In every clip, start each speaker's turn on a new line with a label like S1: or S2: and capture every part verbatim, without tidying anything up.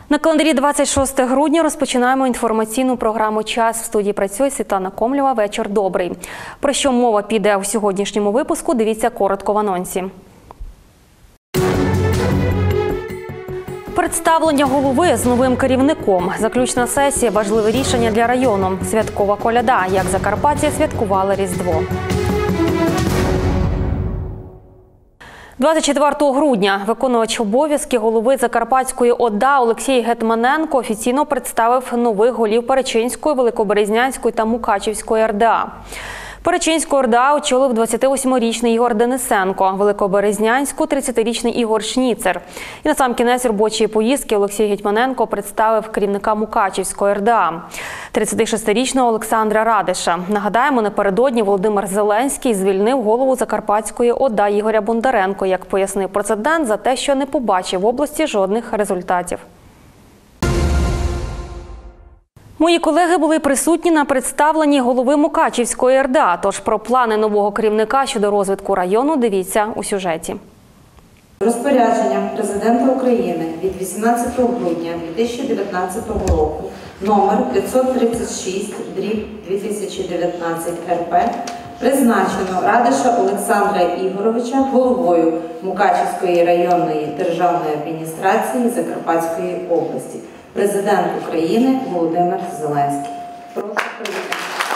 S1: На календарі двадцять шосте грудня розпочинаємо інформаційну програму «Час». В студії працює Світлана Комлєва. Вечір добрий. Про що мова піде у сьогоднішньому випуску, дивіться коротко в анонсі. Представлення голови з новим керівником. Заключна сесія – важливе рішення для району. Святкова коляда. Як закарпатці святкували Різдво. двадцять четвертого грудня виконувач обов'язки голови Закарпатської ОДА Олексій Гетманенко офіційно представив нових голів Перечинської, Великоберезнянської та Мукачівської ер де а. Перечинську ер де а очолив двадцятивосьмирічний Ігор Денисенко, Великоберезнянську – тридцятирічний Ігор Шніцер. І на сам кінець робочої поїздки Олексій Гетманенко представив керівника Мукачівської ер де а – тридцятишестирічного Олександра Радиша. Нагадаємо, напередодні Володимир Зеленський звільнив голову Закарпатської ОДА Ігоря Бондаренко, як пояснив президент, за те, що не побачив в області жодних результатів. Мої колеги були присутні на представленні голови Мукачівської ер де а, тож про плани нового керівника щодо розвитку району дивіться у сюжеті.
S2: Розпорядженням Президента України від вісімнадцятого грудня дві тисячі дев'ятнадцятого року номер п'ятсот тридцять шість дріб дві тисячі дев'ятнадцять ер пе призначено Радиша Олександра Ігоровича головою Мукачівської районної державної адміністрації Закарпатської області. Президент України Володимир Зеленський. Прошу привітати.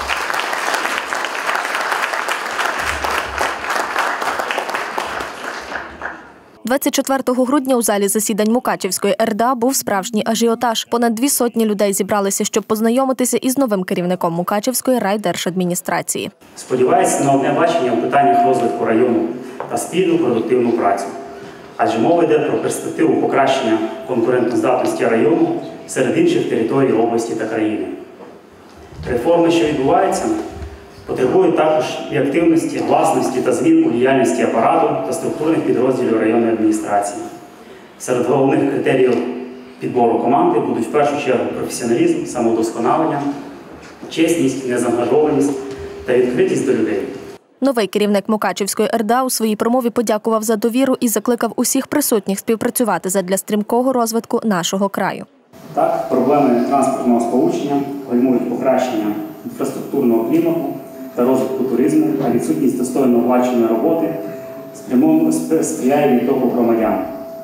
S3: двадцять четвертого грудня у залі засідань Мукачівської ер де а був справжній ажіотаж. Понад дві сотні людей зібралися, щоб познайомитися із новим керівником Мукачівської райдержадміністрації.
S4: Сподіваюся на одне бачення у питаннях розвитку району та спільну продуктивну працю. Адже мова йде про перспективу покращення конкурентоздатності району серед інших територій області та країни. Реформи, що відбуваються, потребують також і активності, власності та змін у діяльності апарату та структурних підрозділів районної адміністрації. Серед головних критеріїв підбору команди будуть в першу чергу професіоналізм, самовдосконалення, чесність, незаангажованість та відкритість до людей.
S3: Новий керівник Мукачівської ер де а у своїй промові подякував за довіру і закликав усіх присутніх співпрацювати задля стрімкого розвитку нашого краю.
S4: Так, проблеми транспортного сполучення гальмують покращення інфраструктурного клімату та розвитку туризму, а відсутність достойно оплаченої роботи сприяє відтоку громадян.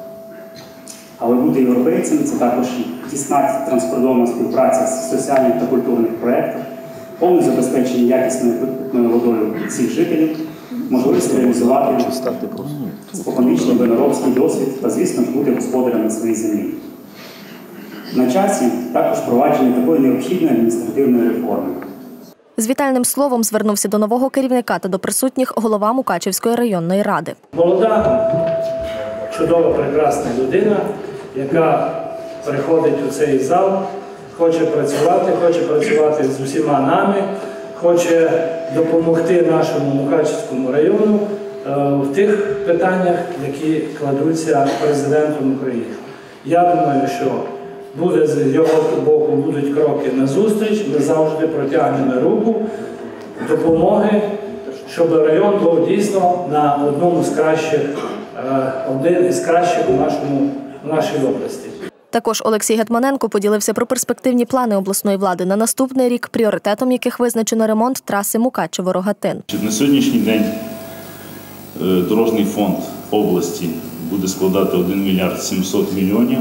S4: Але бути європейцем – це також тісна транскордонна співпраця з соціальних та культурних проєктів, повне забезпечення якісною питною водою всіх жителів, можливість реалізувати споконвічний виноробський досвід та, звісно ж, бути господарем на своїй землі. На часі також впровадження такої необхідної адміністративної реформи.
S3: З вітальним словом звернувся до нового керівника та до присутніх голова Мукачівської районної ради.
S5: Молода, чудова, прекрасна людина, яка приходить у цей зал, хоче працювати, хоче працювати з усіма нами, хоче допомогти нашому Мукачівському району в тих питаннях, які кладуться президентом України. Я думаю, що буде з його боку будуть кроки назустріч, ми завжди протягнемо руку допомоги, щоб район був дійсно на одному з кращих, один із кращих у нашому, у нашій області.
S3: Також Олексій Гетманенко поділився про перспективні плани обласної влади на наступний рік, пріоритетом яких визначено ремонт траси Мукачево-Рогатин.
S6: На сьогоднішній день дорожній фонд області буде складати один мільярд сімсот мільйонів.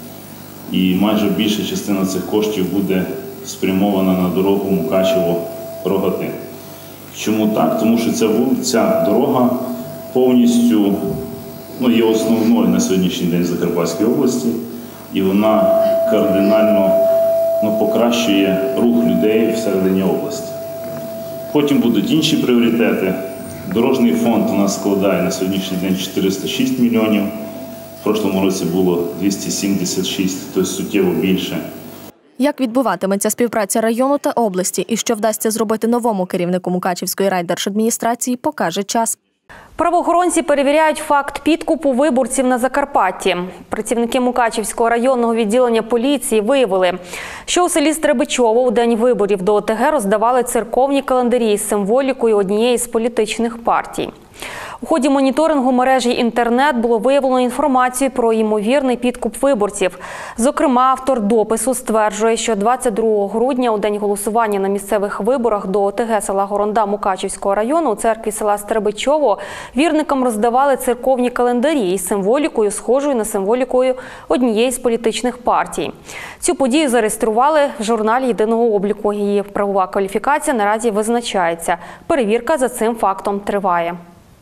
S6: І майже більша частина цих коштів буде спрямована на дорогу Мукачево-Рогатин. Чому так? Тому що ця вулиця, дорога повністю ну, є основною на сьогоднішній день в Закарпатській області, і вона кардинально ну, покращує рух людей всередині області. Потім будуть інші пріоритети. Дорожній фонд у нас складає на сьогоднішній день чотириста шість мільйонів. В прошлому році було двісті сімдесят шість, тобто суттєво більше.
S3: Як відбуватиметься співпраця району та області і що вдасться зробити новому керівнику Мукачівської райдержадміністрації, покаже час.
S1: Правоохоронці перевіряють факт підкупу виборців на Закарпатті. Працівники Мукачівського районного відділення поліції виявили, що у селі Стребичово у день виборів до о те ге роздавали церковні календарі з символікою однієї з політичних партій. У ході моніторингу мережі інтернет було виявлено інформацію про ймовірний підкуп виборців. Зокрема, автор допису стверджує, що двадцять другого грудня, у день голосування на місцевих виборах до ОТГ села Горонда Мукачівського району, у церкві села Стребичово вірникам роздавали церковні календарі із символікою, схожою на символікою однієї з політичних партій. Цю подію зареєстрували в журналі єдиного обліку. Її правова кваліфікація наразі визначається. Перевірка за цим фактом триває.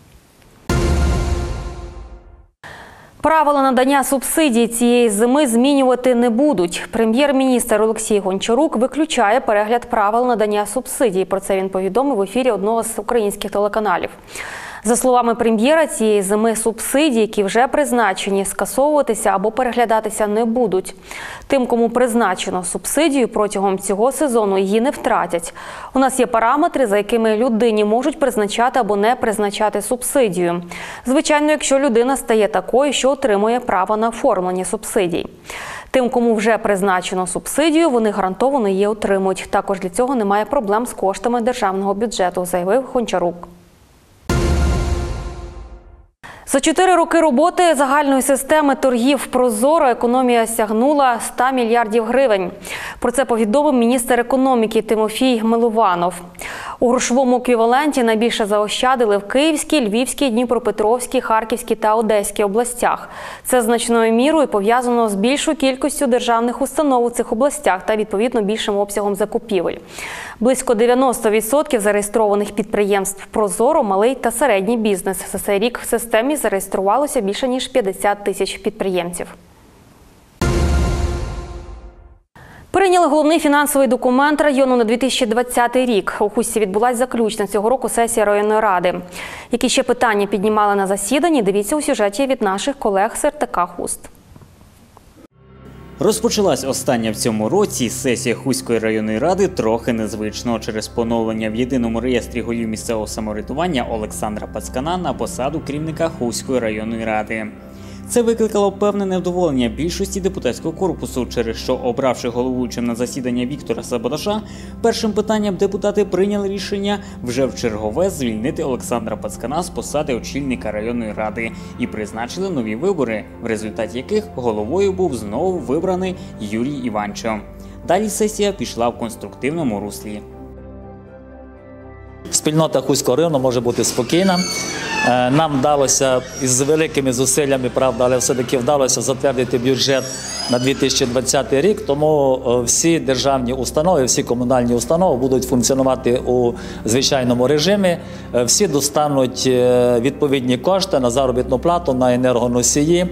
S1: Правила надання субсидій цієї зими змінювати не будуть. Прем'єр-міністр Олексій Гончарук виключає перегляд правил надання субсидій. Про це він повідомив в ефірі одного з українських телеканалів. За словами прем'єра, цієї зими субсидії, які вже призначені, скасовуватися або переглядатися не будуть. Тим, кому призначено субсидію, протягом цього сезону її не втратять. У нас є параметри, за якими людині можуть призначати або не призначати субсидію. Звичайно, якщо людина стає такою, що отримує право на оформлення субсидій. Тим, кому вже призначено субсидію, вони гарантовано її отримують. Також для цього немає проблем з коштами державного бюджету, заявив Гончарук. За чотири роки роботи загальної системи торгів «Прозоро» економія сягнула ста мільярдів гривень. Про це повідомив міністр економіки Тимофій Милованов. У грошовому еквіваленті найбільше заощадили в Київській, Львівській, Дніпропетровській, Харківській та Одеській областях. Це значною мірою пов'язано з більшою кількістю державних установ у цих областях та, відповідно, більшим обсягом закупівель. Близько дев'яносто відсотків зареєстрованих підприємств «Прозоро» – малий та середній бізнес. За цей рік в системі зареєструвалося більше ніж п'ятдесят тисяч підприємців. Прийняли головний фінансовий документ району на дві тисячі двадцятий рік. У Хустці відбулася заключна цього року сесія районної ради. Які ще питання піднімали на засіданні, дивіться у сюжеті від наших колег з ер те ка Хуст.
S7: Розпочалась остання в цьому році сесія Хустської районної ради трохи незвично через поновлення в єдиному реєстрі голів місцевого самоврядування Олександра Пацкана на посаду керівника Хустської районної ради. Це викликало певне невдоволення більшості депутатського корпусу, через що, обравши головуючим на засідання Віктора Сабодаша, першим питанням депутати прийняли рішення вже в чергове звільнити Олександра Пацкана з посади очільника районної ради і призначили нові вибори, в результаті яких головою був знову вибраний Юрій Іванчо. Далі сесія пішла в конструктивному руслі.
S8: Спільнота Хустського району може бути спокійна. Нам вдалося із великими зусиллями, правда, але все-таки вдалося затвердити бюджет на дві тисячі двадцятий рік, тому всі державні установи, всі комунальні установи будуть функціонувати у звичайному режимі. Всі достануть відповідні кошти на заробітну плату, на енергоносії.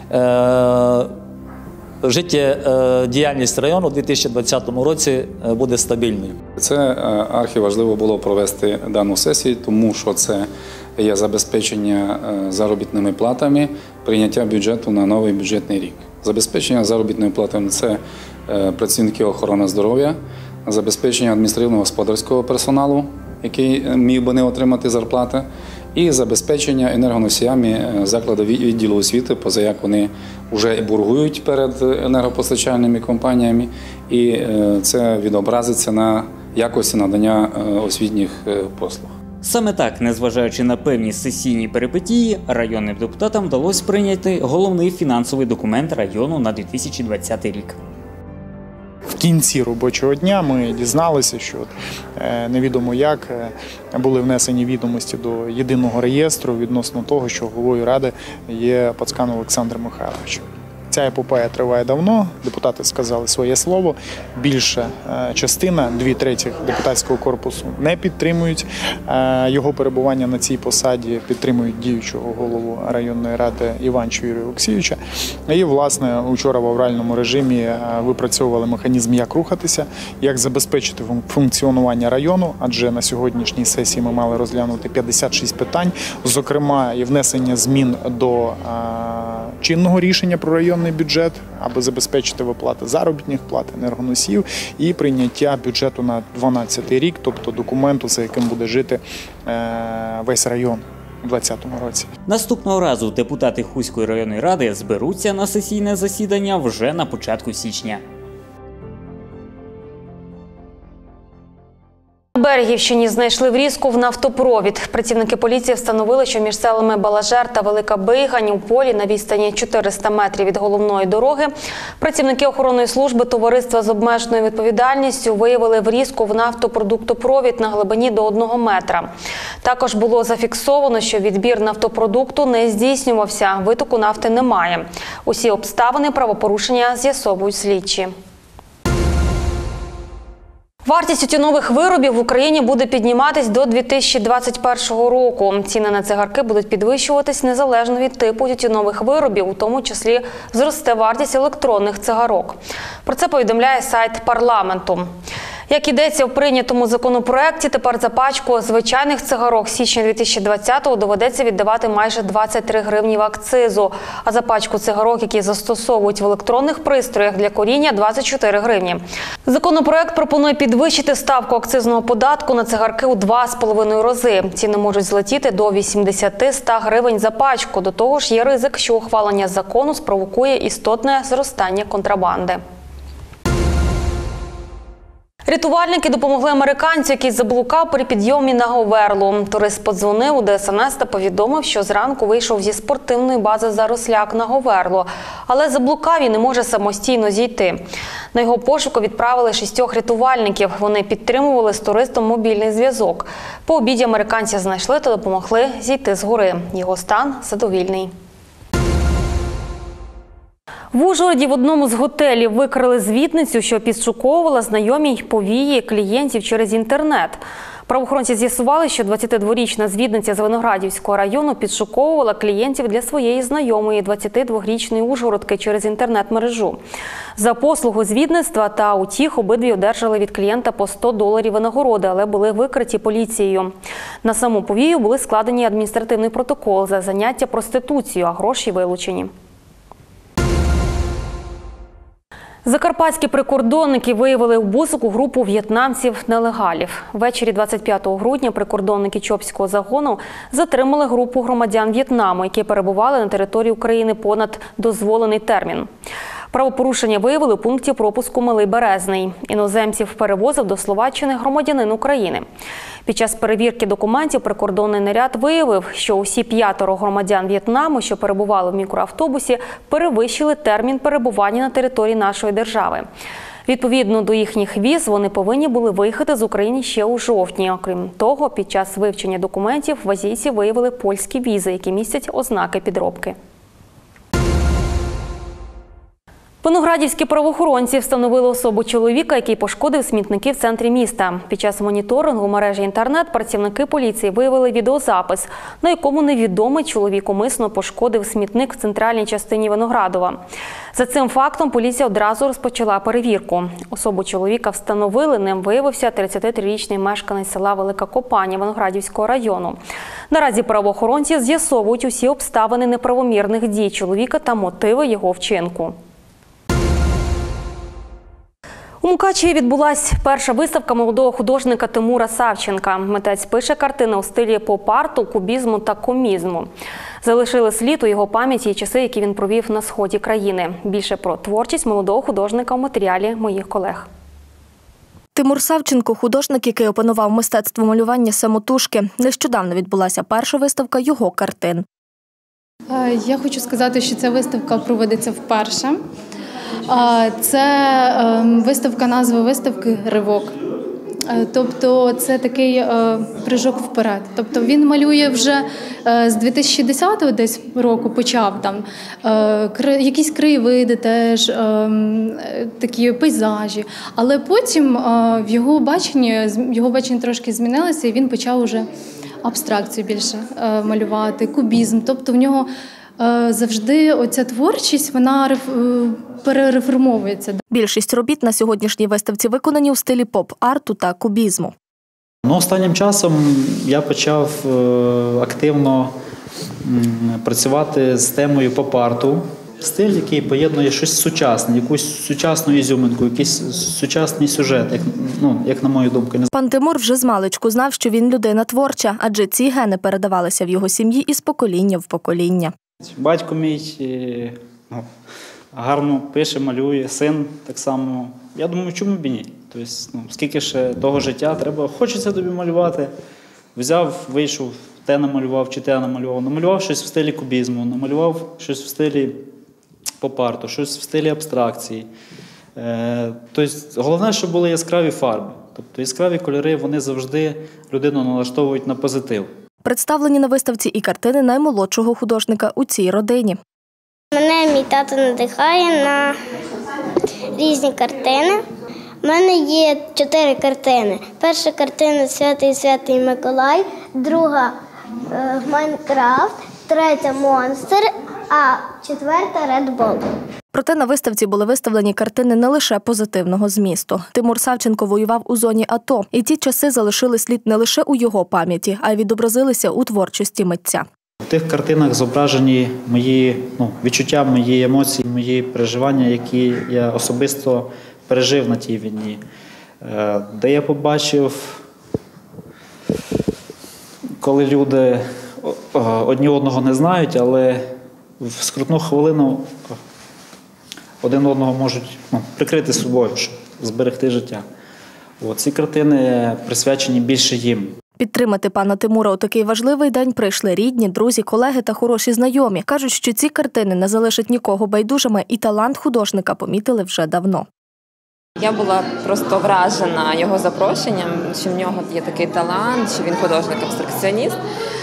S8: Життєдіяльність району у дві тисячі двадцятому році буде стабільною.
S9: Це архіважливо було провести дану сесію, тому що це є забезпечення заробітними платами, прийняття бюджету на новий бюджетний рік. Забезпечення заробітними платами – це працівники охорони здоров'я, забезпечення адміністративно-господарського персоналу, який міг би не отримати зарплати, і забезпечення енергоносіями закладів відділу освіти, поза як вони вже боргують перед енергопостачальними компаніями, і це відобразиться на якості надання освітніх послуг.
S7: Саме так, незважаючи на певні сесійні перипетії, районним депутатам вдалося прийняти головний фінансовий документ району на дві тисячі двадцятий рік.
S10: В кінці робочого дня ми дізналися, що невідомо як були внесені відомості до єдиного реєстру відносно того, що головою ради є Пацкан Олександр Михайлович. Ця епопея триває давно, депутати сказали своє слово. Більша частина, дві треті депутатського корпусу не підтримують його перебування на цій посаді, підтримують діючого голову районної ради Іванчу Юрія Олексійовича. І, власне, учора в авральному режимі випрацьовували механізм, як рухатися, як забезпечити функціонування району, адже на сьогоднішній сесії ми мали розглянути п'ятдесят шість питань, зокрема і внесення змін до чинного рішення про районний бюджет, аби забезпечити виплати заробітних плат, енергоносіїв і прийняття бюджету на дванадцятий рік, тобто документу, за яким буде жити весь район у двадцятому році.
S7: Наступного разу депутати Хустської районної ради зберуться на сесійне засідання вже на початку січня.
S1: На Берегівщині знайшли врізку в нафтопровід. Працівники поліції встановили, що між селами Балажер та Велика Бийгань у полі на відстані чотириста метрів від головної дороги працівники охоронної служби товариства з обмеженою відповідальністю виявили врізку в нафтопродуктопровід на глибині до одного метра. Також було зафіксовано, що відбір нафтопродукту не здійснювався, витоку нафти немає. Усі обставини правопорушення з'ясовують слідчі. Вартість тютюнових виробів в Україні буде підніматись до дві тисячі двадцять першого року. Ціни на цигарки будуть підвищуватись незалежно від типу тютюнових виробів, у тому числі зросте вартість електронних цигарок. Про це повідомляє сайт парламенту. Як ідеться в прийнятому законопроекті, тепер за пачку звичайних цигарок з січня дві тисячі двадцятого доведеться віддавати майже двадцять три гривні в акцизу, а за пачку цигарок, які застосовують в електронних пристроях для куріння – двадцять чотири гривні. Законопроект пропонує підвищити ставку акцизного податку на цигарки у два з половиною рази. Ціни можуть злетіти до вісімдесят - сто гривень за пачку. До того ж є ризик, що ухвалення закону спровокує істотне зростання контрабанди. Рятувальники допомогли американцю, який заблукав при підйомі на Говерлу. Турист подзвонив у Де Ес Ен Ес та повідомив, що зранку вийшов зі спортивної бази Заросляк на Говерлу, але заблукав і не може самостійно зійти. На його пошуку відправили шістьох рятувальників. Вони підтримували з туристом мобільний зв'язок. По обіді американця знайшли та допомогли зійти з гори. Його стан задовільний. В Ужгороді в одному з готелів викрили звітницю, що підшуковувала знайомій повії клієнтів через інтернет. Правоохоронці з'ясували, що двадцятидворічна звідниця з Виноградівського району підшуковувала клієнтів для своєї знайомої двадцятидворічної ужгородки через інтернет-мережу. За послугу звідництва та утіх обидві одержали від клієнта по сто доларів винагороди, але були викриті поліцією. На саму повію були складені адміністративний протокол за заняття проституцією, а гроші вилучені. Закарпатські прикордонники виявили у Бусуку групу в'єтнамців-нелегалів. Ввечері двадцять п'ятого грудня прикордонники Чопського загону затримали групу громадян В'єтнаму, які перебували на території України понад дозволений термін. Правопорушення виявили у пункті пропуску Малий Березний. Іноземців перевозив до Словаччини громадянин України. Під час перевірки документів прикордонний наряд виявив, що усі п'ятеро громадян В'єтнаму, що перебували в мікроавтобусі, перевищили термін перебування на території нашої держави. Відповідно до їхніх віз, вони повинні були виїхати з України ще у жовтні. Окрім того, під час вивчення документів в азійці виявили польські візи, які містять ознаки підробки. Виноградівські правоохоронці встановили особу чоловіка, який пошкодив смітники в центрі міста. Під час моніторингу мережі інтернет працівники поліції виявили відеозапис, на якому невідомий чоловік умисно пошкодив смітник в центральній частині Виноградова. За цим фактом поліція одразу розпочала перевірку. Особу чоловіка встановили, ним виявився тридцятитрирічний мешканець села Велика Копаня Виноградівського району. Наразі правоохоронці з'ясовують усі обставини неправомірних дій чоловіка та мотиви його вчинку. У Мукачеві відбулась перша виставка молодого художника Тимура Савченка. Митець пише картини у стилі поп-арту, кубізму та комізму. Залишили слід у його пам'яті і часи, які він провів на сході країни. Більше про творчість молодого художника у матеріалі моїх колег.
S3: Тимур Савченко – художник, який опанував мистецтво малювання самотужки. Нещодавно відбулася перша виставка його картин.
S11: Я хочу сказати, що ця виставка проводиться вперше. Це виставка, назва виставки «Ривок». Тобто це такий прыжок вперед. Тобто він малює вже з дві тисячі десятого десь року, почав там якісь краєвиди теж, такі пейзажі. Але потім в його баченні, його бачення трошки змінилося, і він почав вже абстракцію більше малювати, кубізм. Тобто в нього завжди оця творчість, вона перереформовується.
S3: Більшість робіт на сьогоднішній виставці виконані у стилі поп-арту та кубізму.
S12: Ну, останнім часом я почав активно працювати з темою поп-арту. Стиль, який поєднує щось сучасне, якусь сучасну ізюминку, якийсь сучасний сюжет, як, ну, як на мою думку.
S3: Пан Тимур вже змалечку знав, що він людина творча, адже ці гени передавалися в його сім'ї із покоління в покоління.
S12: Батько мій ну, гарно пише, малює, син так само. Я думаю, чому б і ні? Тобто, ну, скільки ще того життя треба, хочеться тобі малювати, взяв, вийшов, те намалював чи те намалював, намалював щось в стилі кубізму, намалював щось в стилі поп-арту, щось в стилі абстракції. Тобто, головне, щоб були яскраві фарби. Тобто яскраві кольори, вони завжди людину налаштовують на позитив.
S3: Представлені на виставці і картини наймолодшого художника у цій родині.
S13: Мене мій тато надихає на різні картини. У мене є чотири картини. Перша картина «Святий Святий Миколай», друга е, «Майнкрафт», третя «Монстр», а четверта «Ред Бол».
S3: Проте на виставці були виставлені картини не лише позитивного змісту. Тимур Савченко воював у зоні АТО, і ті часи залишили слід не лише у його пам'яті, а й відобразилися у творчості митця.
S12: В тих картинах зображені мої ну, відчуття, мої емоції, мої переживання, які я особисто пережив на тій війні. Де я побачив, коли люди одні одного не знають, але в скрутну хвилину один одного можуть ну, прикрити собою, щоб зберегти життя. От, ці картини присвячені більше їм.
S3: Підтримати пана Тимура у такий важливий день прийшли рідні, друзі, колеги та хороші знайомі. Кажуть, що ці картини не залишать нікого байдужими, і талант художника помітили вже давно.
S14: Я була просто вражена його запрошенням, що в нього є такий талант, що він художник-абстракціоніст.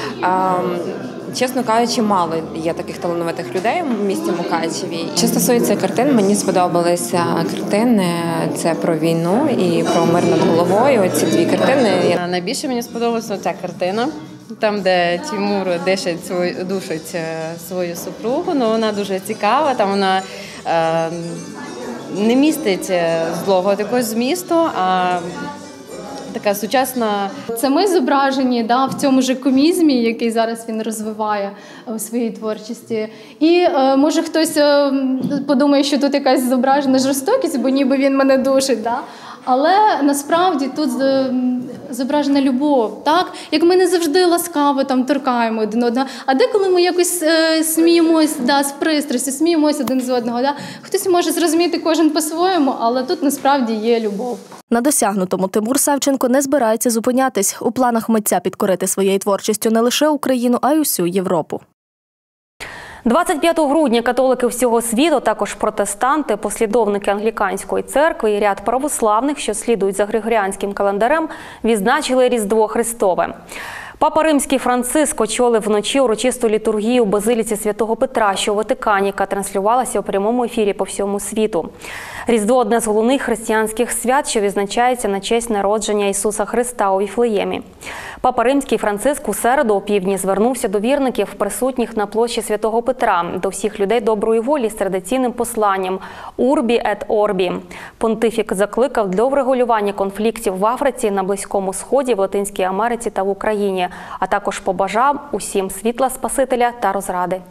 S14: Чесно кажучи, мало є таких талановитих людей в місті Мукачеві. Що стосується картин, мені сподобалися картини. Це про війну і про мир над головою. Ці дві картини.
S15: Найбільше мені сподобалася ця картина, там, де Тимур дишить свою, душить свою супругу. Ну, вона дуже цікава, там вона е, не містить злого такого змісту, а така сучасна.
S11: Це ми зображені да, в цьому ж комізмі, який зараз він розвиває у своїй творчості. І е, може хтось е, подумає, що тут якась зображена жорстокість, бо ніби він мене душить. Да? Але насправді тут зображена любов, так? Як ми не завжди ласкаво там торкаємо один одного, а деколи ми якось е, сміємось да, з пристрастю, сміємось один з одного. Да? Хтось може зрозуміти кожен по-своєму, але тут насправді є любов.
S3: На досягнутому Тимур Савченко не збирається зупинятись. У планах митця підкорити своєю творчістю не лише Україну, а й усю Європу.
S1: двадцять п'ятого грудня католики всього світу, також протестанти, послідовники англіканської церкви і ряд православних, що слідують за григоріанським календарем, відзначили Різдво Христове. Папа Римський Франциск очолив вночі урочисту літургію у базиліці Святого Петра, що у Ватикані, яка транслювалася у прямому ефірі по всьому світу. Різдво – одне з головних християнських свят, що відзначається на честь народження Ісуса Христа у Віфлеємі. Папа Римський Франциск у середу опівдні звернувся до вірників, присутніх на площі Святого Петра, до всіх людей доброї волі з традиційним посланням «Урбі ет орбі». Понтифік закликав до врегулювання конфліктів в Африці, на Близькому Сході, в Латинській Америці та в Україні, а також побажав усім світла Спасителя та розради.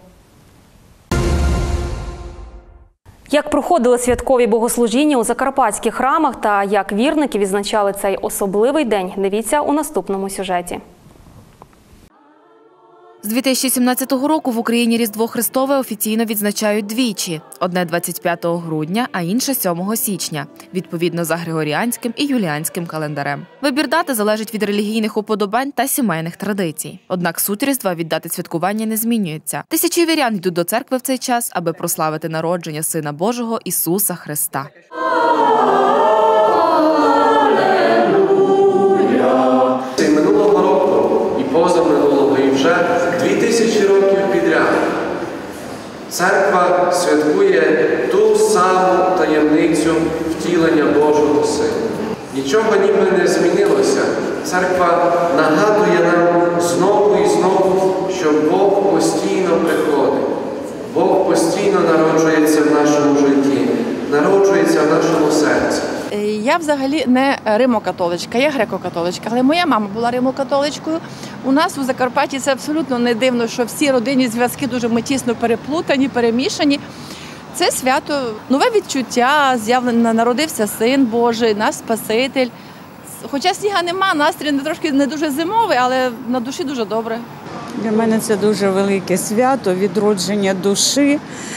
S1: Як проходили святкові богослужіння у закарпатських храмах та як вірники відзначали цей особливий день, дивіться у наступному сюжеті.
S16: З дві тисячі сімнадцятого року в Україні Різдво Христове офіційно відзначають двічі. Одне двадцять п'ятого грудня, а інше сьомого січня, відповідно за григоріанським і юліанським календарем. Вибір дати залежить від релігійних уподобань та сімейних традицій. Однак суть Різдва від дати святкування не змінюється. Тисячі вірян йдуть до церкви в цей час, аби прославити народження Сина Божого Ісуса Христа.
S17: І минулого року, і позаминулого, і вже дві тисячі років підряд церква святкує ту саму таємницю втілення Божого Сина. Нічого ніби не змінилося. Церква нагадує нам знову і знову, що Бог постійно приходить. Бог постійно народжується в нашому житті, народжується в нашому серці.
S18: Я взагалі не римокатоличка, я греко-католичка, але моя мама була римокатоличкою. У нас у Закарпатті це абсолютно не дивно, що всі родинні зв'язки дуже тісно переплутані, перемішані. Це свято, нове відчуття, з'явлено, народився Син Божий, наш Спаситель. Хоча сніга нема, настрій трошки не дуже зимовий, але на душі дуже добре.
S19: Для мене це дуже велике свято, відродження душі.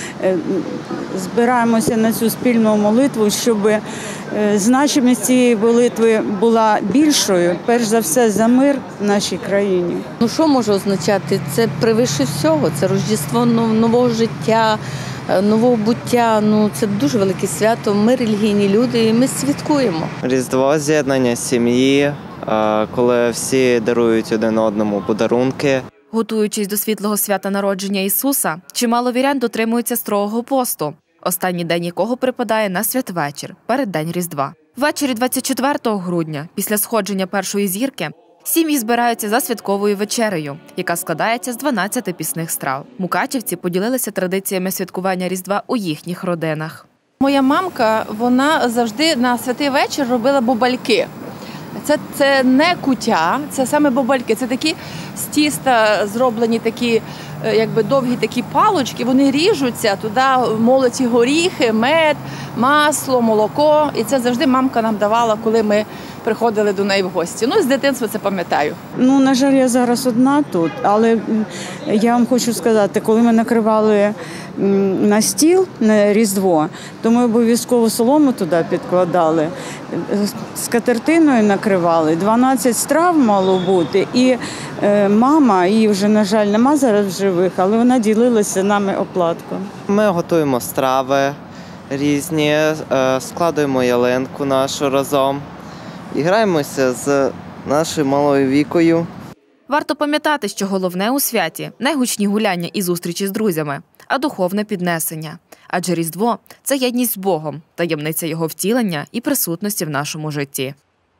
S19: Збираємося на цю спільну молитву, щоб значимість цієї молитви була більшою, перш за все, за мир в нашій країні.
S20: Ну, що може означати? Це превише всього, це Рождество нового життя, нового буття. Ну, це дуже велике свято, ми релігійні люди, і ми святкуємо.
S21: Різдво – з'єднання сім'ї, коли всі дарують один одному подарунки.
S16: Готуючись до світлого свята народження Ісуса, чимало вірян дотримуються строгого посту, останній день якого припадає на святвечір, переддень Різдва. Ввечері двадцять четвертого грудня, після сходження першої зірки, сім'ї збираються за святковою вечерею, яка складається з дванадцяти пісних страв. Мукачівці поділилися традиціями святкування Різдва у їхніх родинах.
S18: Моя мамка, вона завжди на святий вечір робила бубальки. Це, це не куття, це саме бубальки. Це такі з тіста зроблені такі, якби довгі такі палочки, вони ріжуться, туди молоті горіхи, мед, масло, молоко. І це завжди мамка нам давала, коли ми приходили до неї в гості. Ну, з дитинства це пам'ятаю.
S19: Ну, на жаль, я зараз одна тут, але я вам хочу сказати, коли ми накривали на стіл на Різдво, то ми обов'язково солому туди підкладали, скатертиною накривали, дванадцять страв мало бути, і мама, її вже, на жаль, нема зараз в живих, але вона ділилася нами оплатком.
S21: Ми готуємо страви різні, складуємо ялинку нашу разом і граємося з нашою малою Вікою.
S16: Варто пам'ятати, що головне у святі – не гучні гуляння і зустрічі з друзями, а духовне піднесення. Адже Різдво – це єдність з Богом, таємниця Його втілення і присутності в нашому житті.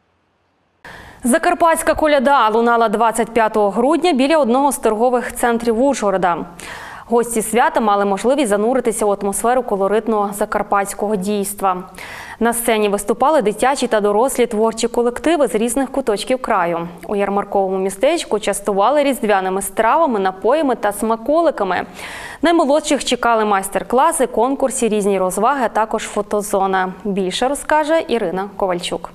S1: Закарпатська коляда лунала двадцять п'ятого грудня біля одного з торгових центрів Ужгорода. Гості свята мали можливість зануритися у атмосферу колоритного закарпатського дійства. На сцені виступали дитячі та дорослі творчі колективи з різних куточків краю. У ярмарковому містечку частували різдвяними стравами, напоями та смаколиками. Наймолодших чекали майстер-класи, конкурси, різні розваги, а також фотозона. Більше розкаже Ірина Ковальчук.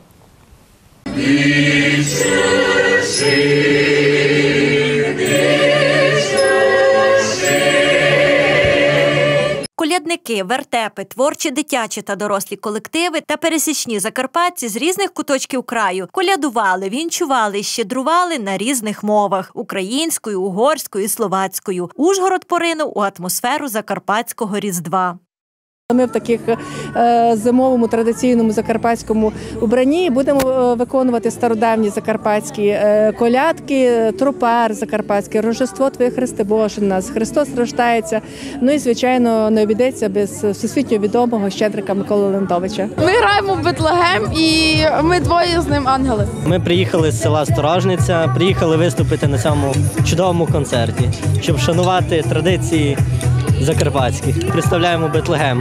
S22: Колядники, вертепи, творчі дитячі та дорослі колективи та пересічні закарпатці з різних куточків краю колядували, вінчували і щедрували на різних мовах – українською, угорською, словацькою. Ужгород поринув у атмосферу закарпатського Різдва.
S18: Ми в таких е, зимовому традиційному закарпатському убранні будемо виконувати стародавні закарпатські е, колядки, тропар закарпатський, Рождество Твоє Христе Боже нас, Христос рождається. Ну і, звичайно, не обійдеться без всесвітньо відомого Щедрика Миколи Леонтовича.
S23: Ми граємо в Бетлегем і ми двоє з ним ангели.
S24: Ми приїхали з села Сторожниця, приїхали виступити на цьому чудовому концерті, щоб вшанувати традиції закарпатські. Представляємо Бетлегем.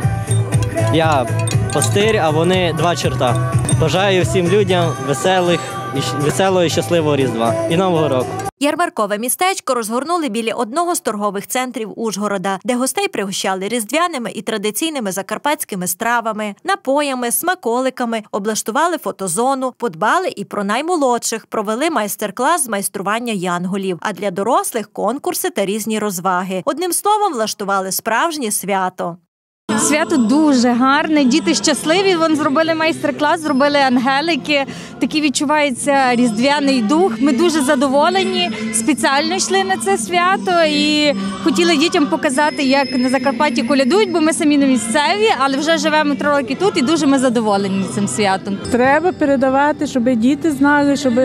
S24: Я пастир, а вони два чорта. Бажаю всім людям веселих, веселого і щасливого Різдва і Нового року.
S22: Ярмаркове містечко розгорнули біля одного з торгових центрів Ужгорода, де гостей пригощали різдвяними і традиційними закарпатськими стравами, напоями, смаколиками, облаштували фотозону, подбали і про наймолодших, провели майстер-клас з майстрування янголів, а для дорослих – конкурси та різні розваги. Одним словом, влаштували справжнє свято.
S25: Свято дуже гарне, діти щасливі, вони зробили майстер-клас, зробили ангелики, такий відчувається різдвяний дух. Ми дуже задоволені, спеціально йшли на це свято і хотіли дітям показати, як на Закарпатті колядують, бо ми самі не місцеві, але вже живемо три роки тут і дуже ми задоволені цим святом.
S26: Треба передавати, щоб діти знали, щоб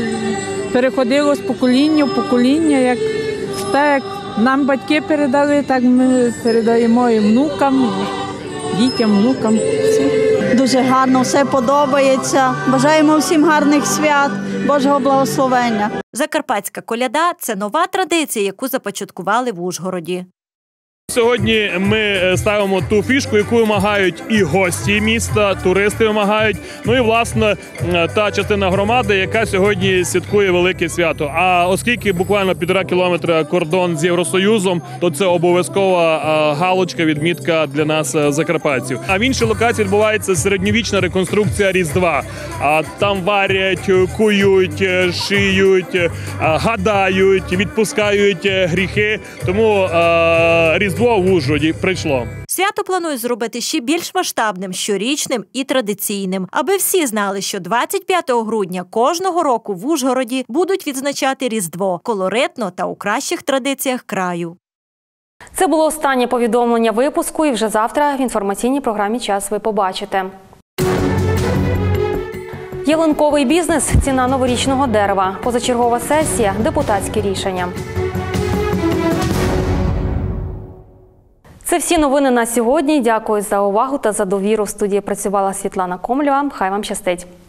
S26: переходило з покоління в покоління, як так. Нам батьки передали, так ми передаємо і внукам, дітям, внукам. Всі.
S27: Дуже гарно, все подобається. Бажаємо всім гарних свят, Божого благословення.
S22: Закарпатська коляда – це нова традиція, яку започаткували в Ужгороді.
S2: Сьогодні ми ставимо ту фішку, яку вимагають і гості міста, туристи вимагають, ну і, власне, та частина громади, яка сьогодні святкує велике свято. А оскільки буквально півтора кілометра кордон з Євросоюзом, то це обов'язкова галочка, відмітка для нас, закарпатців. А в іншій локації відбувається середньовічна реконструкція Різдва. Там варять, кують, шиють, гадають, відпускають гріхи. Тому Різдво в Ужгороді прийшло.
S22: Свято планують зробити ще більш масштабним, щорічним і традиційним, аби всі знали, що двадцять п'ятого грудня кожного року в Ужгороді будуть відзначати Різдво колоритно та у кращих традиціях краю.
S1: Це було останнє повідомлення випуску, і вже завтра в інформаційній програмі «Час» ви побачите. Ялинковий бізнес – ціна новорічного дерева. Позачергова сесія – депутатські рішення. Це всі новини на сьогодні. Дякую за увагу та за довіру. В студії працювала Світлана Комлєва. Хай вам щастить.